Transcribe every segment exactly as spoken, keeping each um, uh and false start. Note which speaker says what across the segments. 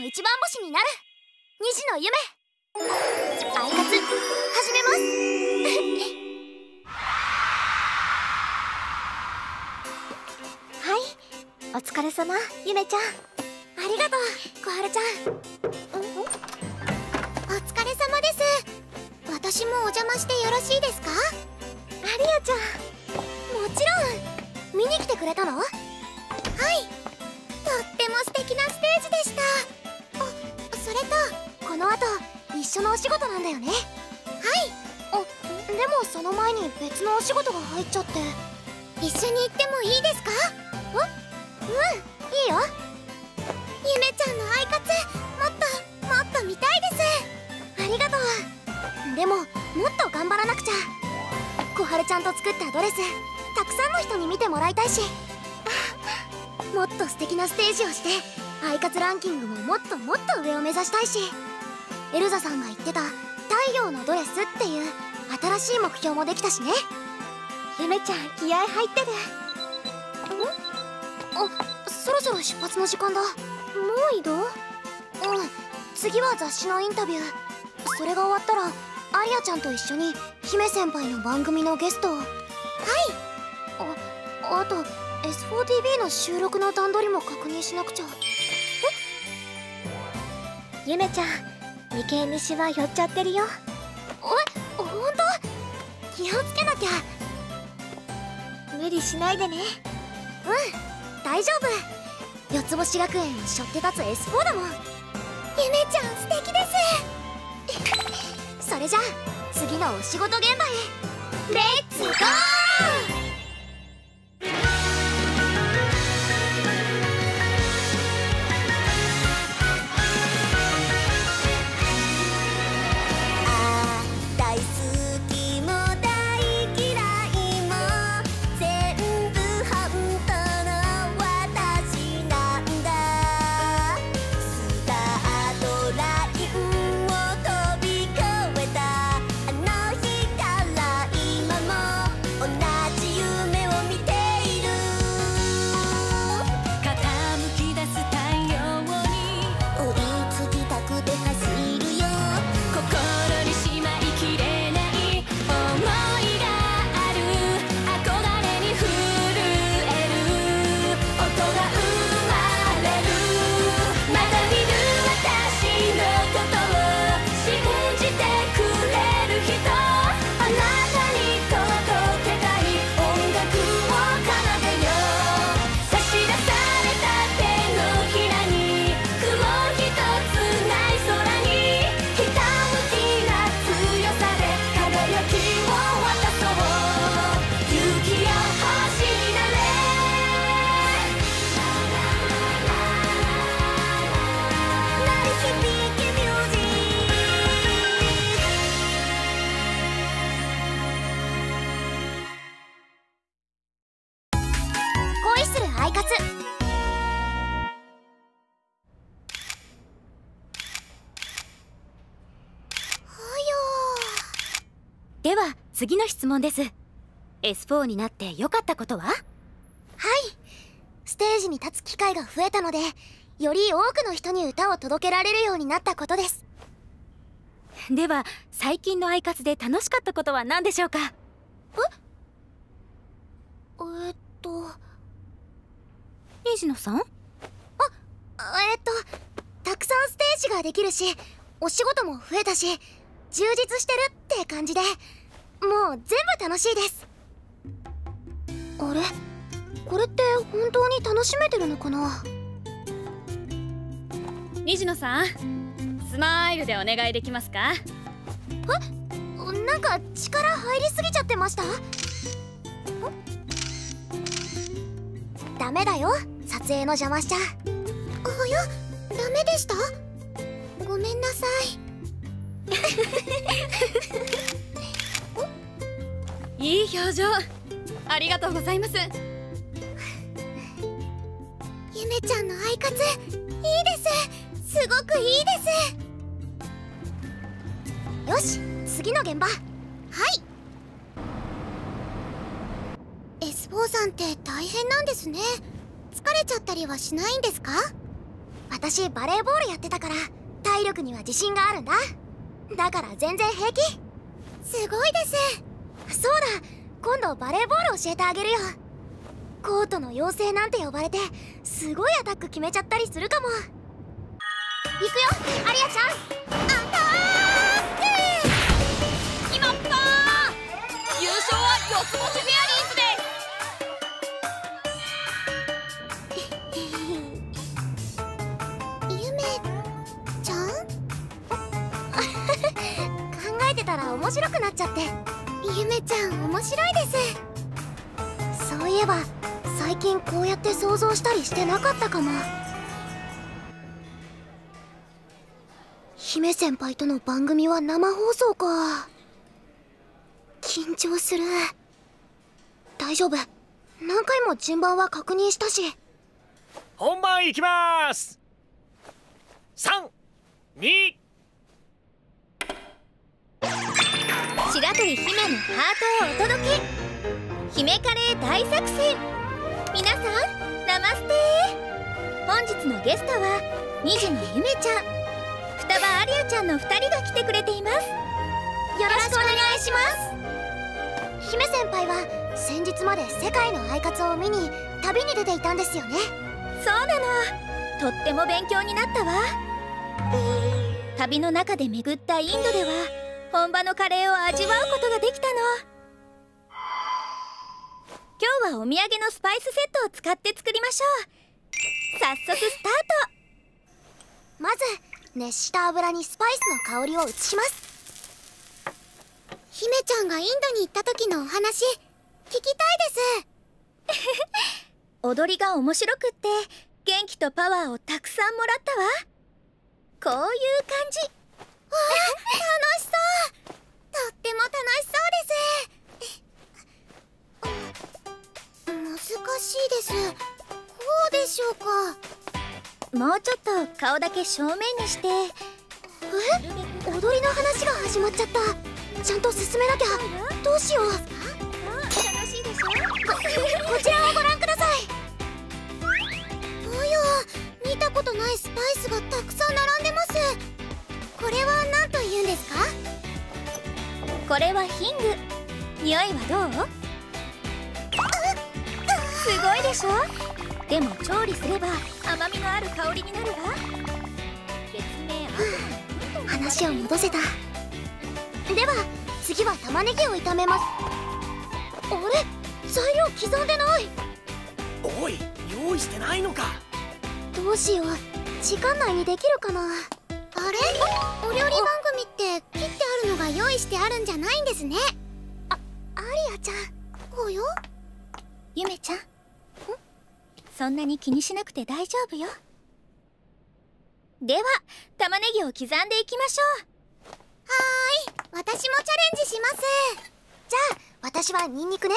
Speaker 1: 一番星になる虹の夢アイカツ始めますはい、お疲れ様ゆめちゃん。ありがとう小春ちゃん。お疲れ様です。私もお邪魔してよろしいですか？アリアちゃん。もちろん。見に来てくれたの？はい、とっても素敵なステージでした。あ、それとこの後一緒のお仕事なんだよね。はい。あ、でもその前に別のお仕事が入っちゃって。一緒に行ってもいいですか？あ、うん、いいよ。ゆめちゃんのアイカツもっともっと見たいです。ありがとう。でももっと頑張らなくちゃ。小春ちゃんと作ったドレスたくさんの人に見てもらいたいし、もっと素敵なステージをしてアイカツランキングももっともっと上を目指したいし、エルザさんが言ってた太陽のドレスっていう新しい目標もできたしね。ゆめちゃん気合入ってる。ん？あ、そろそろ出発の時間だ。もう移動？うん、次は雑誌のインタビュー。それが終わったらアリアちゃんと一緒に姫先輩の番組のゲストを。はい。あ、あと エスフォーティービー の収録の段取りも確認しなくちゃ。ゆめちゃん、眉間にシワ寄っちゃってるよ。え、ほんと？気をつけなきゃ。無理しないでね。うん、大丈夫。四つ星学園を背負って立つ エスフォー だもん。ゆめちゃん素敵ですそれじゃあ次のお仕事現場へレッツゴー。
Speaker 2: では次の質問です。 エスフォー になって良かったことは？
Speaker 1: はい、ステージに立つ機会が増えたのでより多くの人に歌を届けられるようになったことです。
Speaker 2: では最近のアイカツで楽しかったことは何でしょうか？
Speaker 1: ええっと
Speaker 2: 虹野さん？あ、
Speaker 1: えっとたくさんステージができるしお仕事も増えたし充実してるって感じでもう全部楽しいです。あれ、これって本当に楽しめてるのかな？
Speaker 3: 虹野さん、スマイルでお願いできますか？
Speaker 1: え、なんか力入りすぎちゃってました？ダメだよ、撮影の邪魔しちゃ。あや、ダメでした？ごめんなさい
Speaker 3: いい表情、ありがとうございます。
Speaker 1: ゆめちゃんのアイカツいいです。すごくいいです。よし、次の現場。はい。 エスフォー さんって大変なんですね。疲れちゃったりはしないんですか？ 私バレーボールやってたから体力には自信があるんだ。だから全然平気。すごいです。そうだ、今度バレーボール教えてあげるよ。コートの妖精なんて呼ばれてすごいアタック決めちゃったりするかも。行くよアリアちゃん。アタック。
Speaker 3: 決まったー。優勝は四つ星フェアリーズです。
Speaker 1: ゆめちゃん考えてたら面白くなっちゃって。ゆめちゃん面白いです。そういえば最近こうやって想像したりしてなかったかも。姫先輩との番組は生放送か。緊張する。大丈夫、何回も順番は確認したし。
Speaker 4: 本番いきまーす。さん、に。
Speaker 2: 白鳥姫のハートをお届け、姫カレー大作戦。皆さんナマステー。本日のゲストはにじのゆめちゃん、双葉アリアちゃんのふたりが来てくれています。
Speaker 1: よろしくお願いします。姫先輩は先日まで世界のアイカツを見に旅に出ていたんですよね。
Speaker 2: そうなの、とっても勉強になったわ。旅の中で巡ったインドでは本場のカレーを味わうことができたの。今日はお土産のスパイスセットを使って作りましょう。早速スタート。
Speaker 1: まず熱した油にスパイスの香りを移します。姫ちゃんがインドに行った時のお話聞きたいです。
Speaker 2: 踊りが面白くって元気とパワーをたくさんもらったわ。こういう感じ。
Speaker 1: わあ、楽しそう。とっても楽しそうです。難しいです。こうでしょうか。
Speaker 2: もうちょっと顔だけ正面にして。
Speaker 1: え、踊りの話が始まっちゃった。ちゃんと進めなきゃ。どうしよう。
Speaker 2: 楽しいでしょ。
Speaker 1: こちらをご覧ください。おや、見たことないスパイスがたくさん並んでます。これは何と言うんですか？
Speaker 2: これはヒング。匂いはどう？すごいでしょ。でも調理すれば甘みのある香りになるわ。別名あ
Speaker 1: 話を戻せた。では次は玉ねぎを炒めます。あれ、材料刻んでない。
Speaker 4: おい、用意してないのか。
Speaker 1: どうしよう、時間内にできるかな。あれ、お料理番組って切ってあるのが用意してあるんじゃないんですね。あ、アリアちゃん。およ、
Speaker 2: ゆめちゃん、そんなに気にしなくて大丈夫よ。では玉ねぎを刻んでいきましょう。
Speaker 1: はーい、私もチャレンジします。じゃあ私はニンニクね。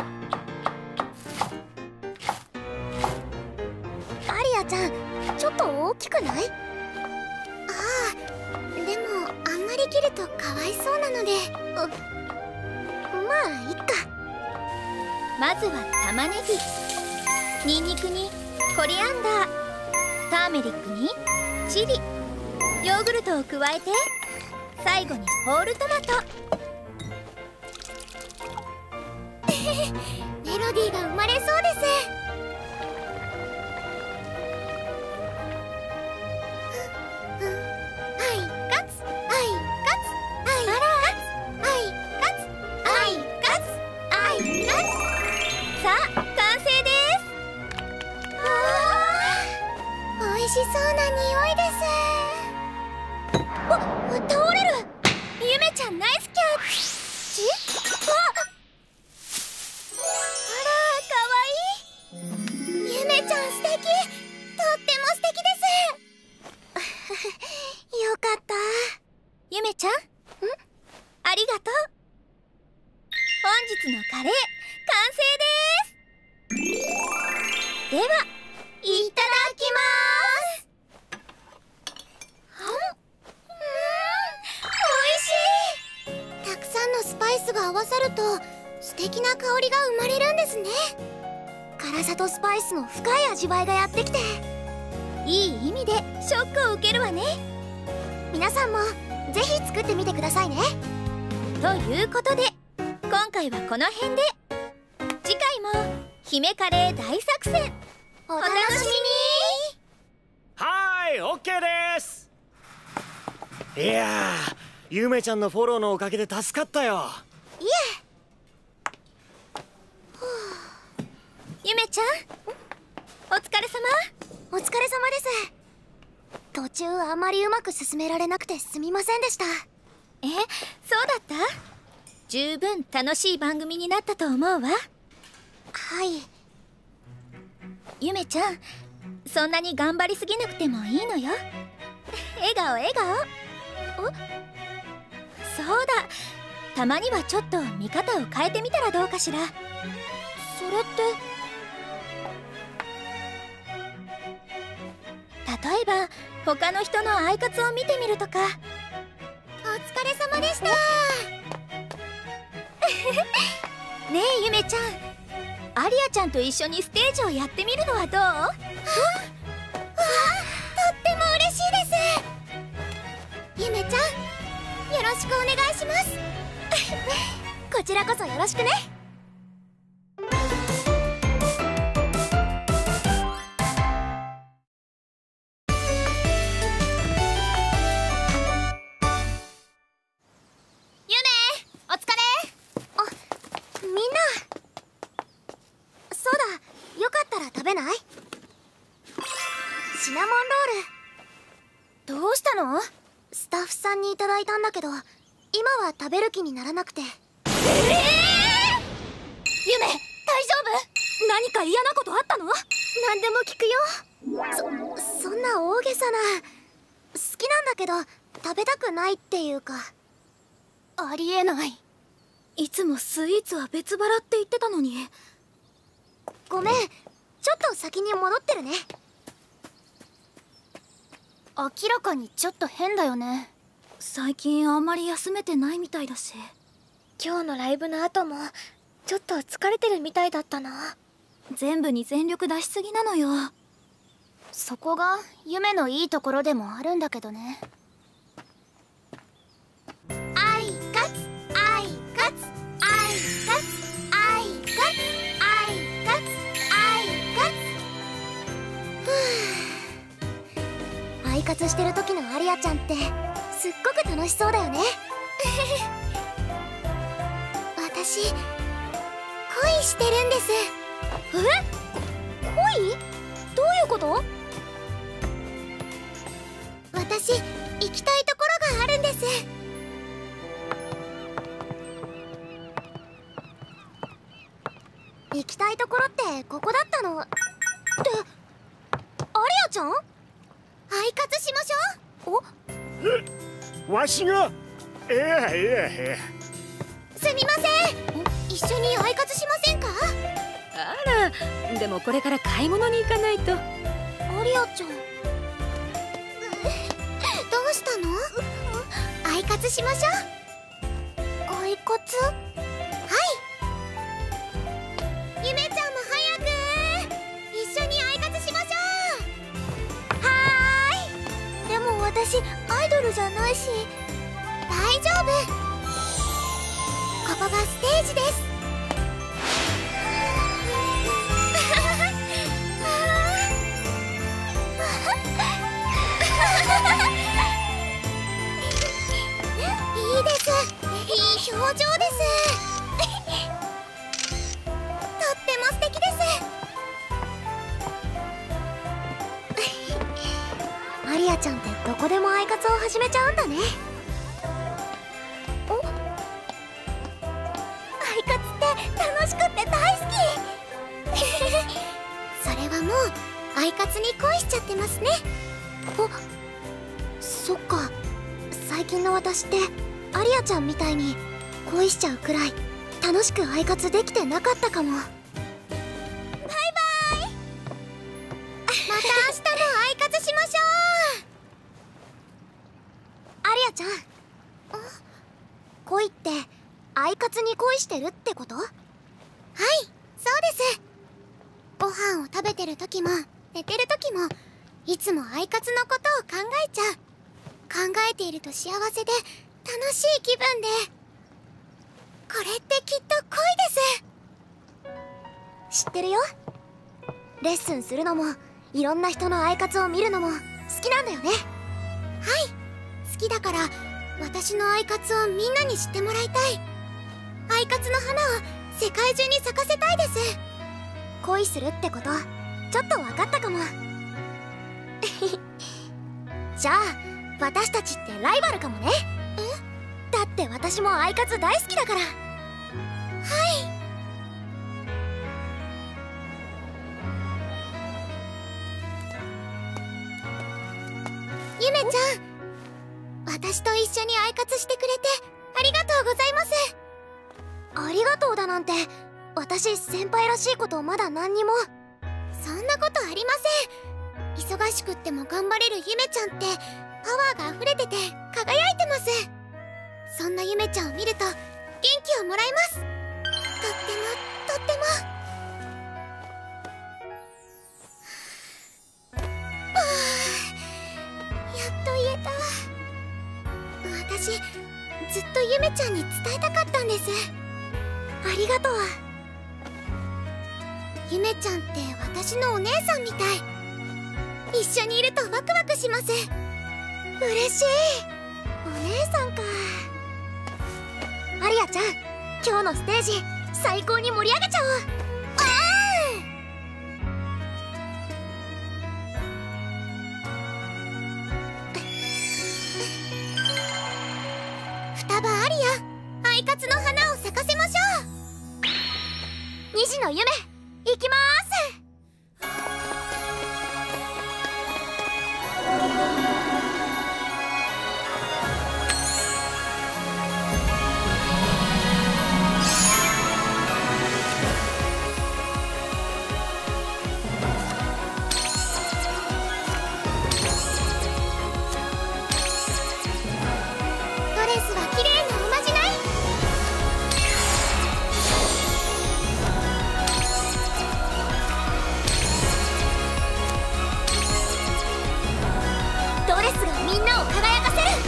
Speaker 1: アリアちゃん、ちょっと大きくない？ああ、でもあんまり切るとかわいそうなので。う、まあいっか。
Speaker 2: まずは玉ねぎ、ニンニクにコリアンダー、ターメリックにチリ、ヨーグルトを加えて、最後にホールトマト。
Speaker 1: メロディーが生まれそうです。美味しそうな匂いです。あ、倒れる。
Speaker 2: ゆめちゃんナイスキャッチ。
Speaker 1: あ、
Speaker 2: あら、かわい
Speaker 1: い。ゆめちゃん素敵。とっても素敵です。よかった。
Speaker 2: ゆめちゃん、ん？ありがとう。本日のカレー完成です。では、いただきます。
Speaker 1: たくさんのスパイスが合わさると素敵な香りが生まれるんですね。辛さとスパイスの深い味わいがやってきて、
Speaker 2: いい意味でショックを受けるわね。
Speaker 1: 皆さんもぜひ作ってみてくださいね。
Speaker 2: ということで今回はこの辺で、次回も姫カレー大作戦
Speaker 1: お
Speaker 2: お楽しみに。
Speaker 4: はーい、オッケーです。いやー、ゆめちゃんのフォローのおかげで助かったよ。
Speaker 1: いえ。
Speaker 2: ゆめちゃん、お疲れ様。
Speaker 1: お疲れ様です。途中あまりうまく進められなくてすみませんでした。
Speaker 2: え、そうだった？十分楽しい番組になったと思うわ。
Speaker 1: はい。
Speaker 2: ゆめちゃん、そんなに頑張りすぎなくてもいいのよ。笑顔笑顔。お、そうだ、たまにはちょっと見方を変えてみたらどうかしら。
Speaker 1: それって
Speaker 2: 例えば他の人のアイカツを見てみるとか。
Speaker 1: お疲れ様でした。
Speaker 2: ねえゆめちゃん、アリアちゃんと一緒にステージをやってみるのはどう？
Speaker 1: とっても嬉しいです。ゆめちゃん、よろしくお願いします。こちらこそよろしくね。食べない？シナモンロール。どうしたの？スタッフさんにいただいたんだけど、今は食べる気にならなくて。ええー、ゆめ、大丈夫？何か嫌なことあったの？何でも聞くよ。そ、そんな大げさな。好きなんだけど食べたくないっていうか。ありえない。いつもスイーツは別腹って言ってたのに。ごめん、ちょっと先に戻ってるね。明らかにちょっと変だよね。最近あんまり休めてないみたいだし。今日のライブの後もちょっと疲れてるみたいだったな。全部に全力出しすぎなのよ。そこが夢のいいところでもあるんだけどね。アイカツアイカツアイカツアイカツアイカツアイカツ。ふう、アイカツしてる時のアリアちゃんってすっごく楽しそうだよね。私恋してるんです。え？恋？どういうこと？私行きたいところがあるんです。行きたいところってここだったのってアリアちゃん？アイカツしましょう。
Speaker 4: お？わしが？いやいやいや。
Speaker 1: すみません、一緒にアイカツしませんか？
Speaker 3: あら、でもこれから買い物に行かないと。
Speaker 1: アリアちゃん、どうしたの？アイカツしましょう。アイカツ？はい、ゆめちゃんも早く一緒にアイカツしましょう。はーい。でも私アイドルじゃないし。大丈夫、ここがステージです。いいです、いい表情です。とっても素敵です。アリアちゃんってどこでもアイカツを始めちゃうんだね。お、アイカツって楽しくって大好き。それはもうアイカツに恋しちゃってますね。あ、そっか、最近の私ってアリアちゃんみたいに恋しちゃうくらい楽しくアイカツできてなかったかも。バイバイ。また明日もアイカツしましょう。アリアちゃん、恋ってアイカツに恋してるってこと？はい、そうです。ご飯を食べてる時も寝てる時もいつもアイカツのことを考えちゃう。考えていると幸せで楽しい気分で、これってきっと恋です。知ってるよ。レッスンするのもいろんな人のアイカツを見るのも好きなんだよね。はい、好きだから私のアイカツをみんなに知ってもらいたい。アイカツの花を世界中に咲かせたいです。恋するってことちょっと分かったかも。じゃあ私たちってライバルかもね。え？だって私もアイカツ大好きだから。はい。ゆめちゃん、私と一緒にアイカツしてくれてありがとうございます。ありがとうだなんて、私先輩らしいことまだ何にも。そんなことありません。忙しくっても頑張れるゆめちゃんってパワーが溢れてて輝いてます。そんなゆめちゃんを見ると元気をもらえます。とってもとっても。はあ、やっと言えた。私ずっとゆめちゃんに伝えたかったんです。ありがとう。ゆめちゃんって私のお姉さんみたい。一緒にいるとワクワクします。嬉しい。お姉さんか。アリアちゃん、今日のステージ最高に盛り上げちゃおう。ああ双葉アリア、アイカツの花を咲かせましょう。虹の夢いきまーす。ドレスは綺麗なおまじない。ドレスがみんなを輝かせる。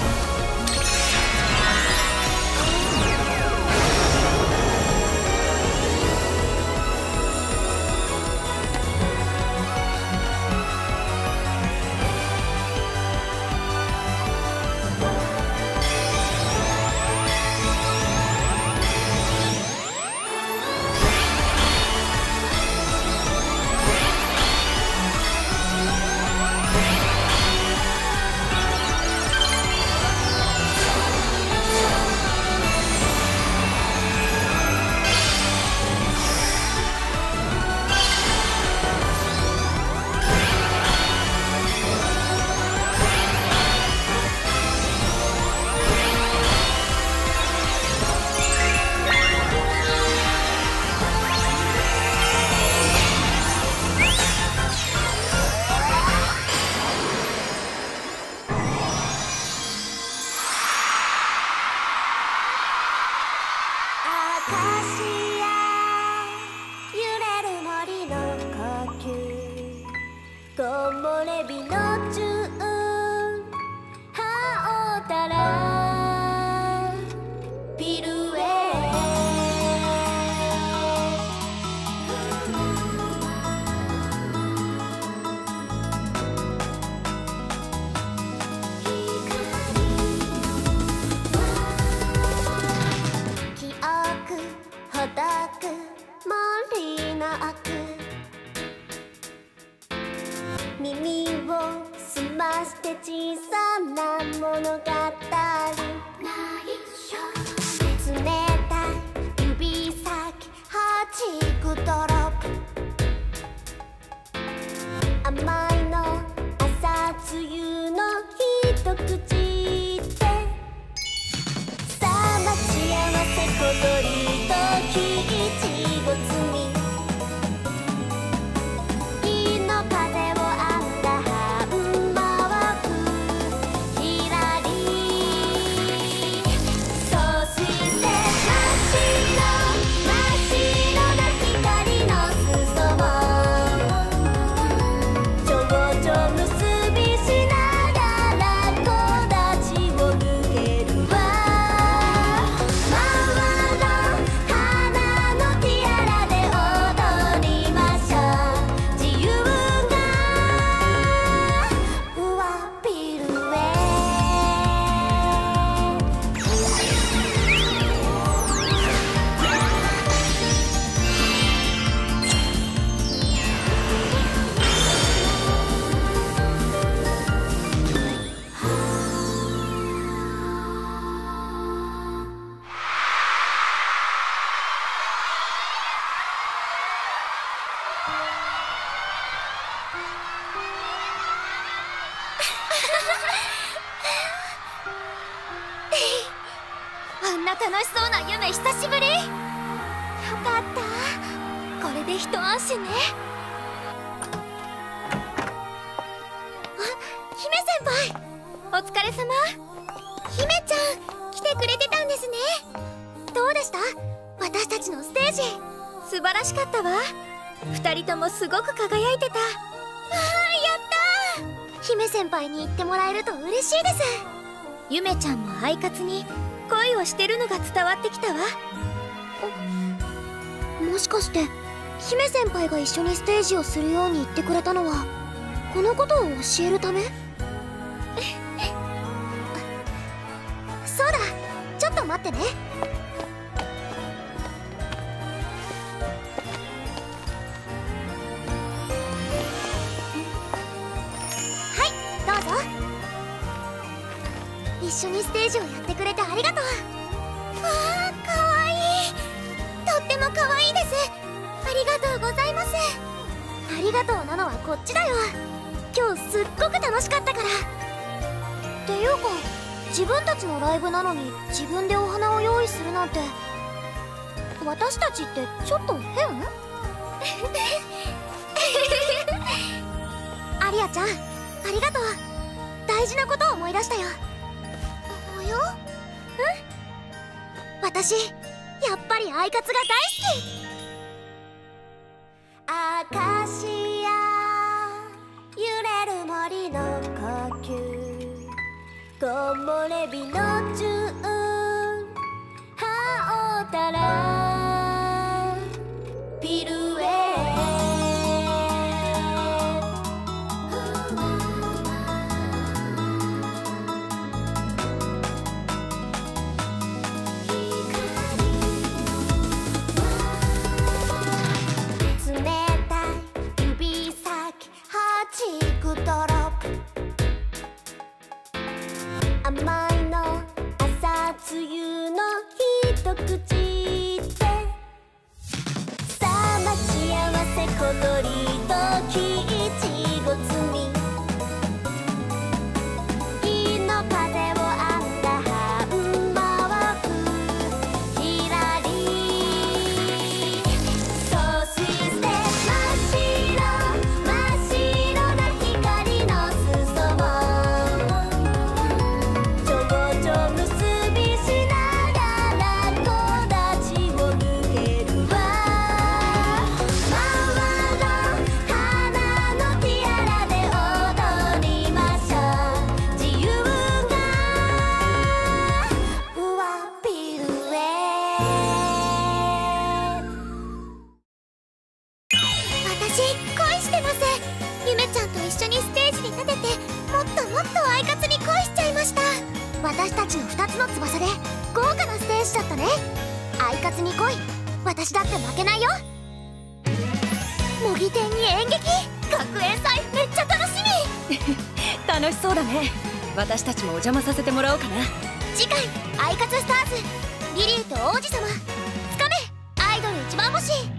Speaker 1: 耳を澄まして小さな物語。冷たい指先はじくドロップ。甘いの朝露の一口で、さあ待ち合わせ小鳥と木いちご摘み。光
Speaker 2: あんな楽しそうな夢久しぶり。よ
Speaker 1: かった。これで一安心ね。あ、姫先輩。
Speaker 2: お疲れ様。
Speaker 1: 姫ちゃん来てくれてたんですね。どうでした？私たちのステージ。
Speaker 2: 素晴らしかったわ。二人ともすごく輝いてた。あ
Speaker 1: あ、やったー。姫先輩に言ってもらえると嬉しいです。
Speaker 2: ゆめちゃんもアイカツに恋をしてるのが伝わってきたわ。
Speaker 1: もしかして姫先輩が一緒にステージをするように言ってくれたのはこのことを教えるため？そうだ、ちょっと待ってね。はい、どうぞ。一緒にステージをやってくれてありがとう。わあ、かわいい。とってもかわいいです。ありがとうございます。ありがとうなのはこっちだよ。今日すっごく楽しかったから。っていうか自分たちのライブなのに自分でお花を用意するなんて、私たちってちょっと変？アリアちゃん、ありがとう。大事なことを思い出したよ。およ？うん？私やっぱりアイカツが大好き。アカシア揺れる森の呼吸、木漏れ日のチューン、羽織ったらピルエ甘いの朝露の一口でさあ待ち合わせ小鳥ときいちご摘み、日の風を編んだハンマークひらりそして真っ白真っ白な光の裾をちょぼちょ結びしながら木立を抜けるわ。回ろう花のティアラで踊りましょう。自由がふわピルエ。私恋してます。ゆめちゃんと一緒にステージに立ててもっともっとアイカツに恋しちゃいました。私たちのふたつの翼で豪華なステージだったね。アイカツに恋、私だって負けないよ。模擬店に演劇、学園祭めっちゃ楽しみ。
Speaker 3: 楽しそうだね。私たちもお邪魔させてもらおうかな。
Speaker 1: 次回アイカツスターズ、リリーと王子様つかめアイドル一番星。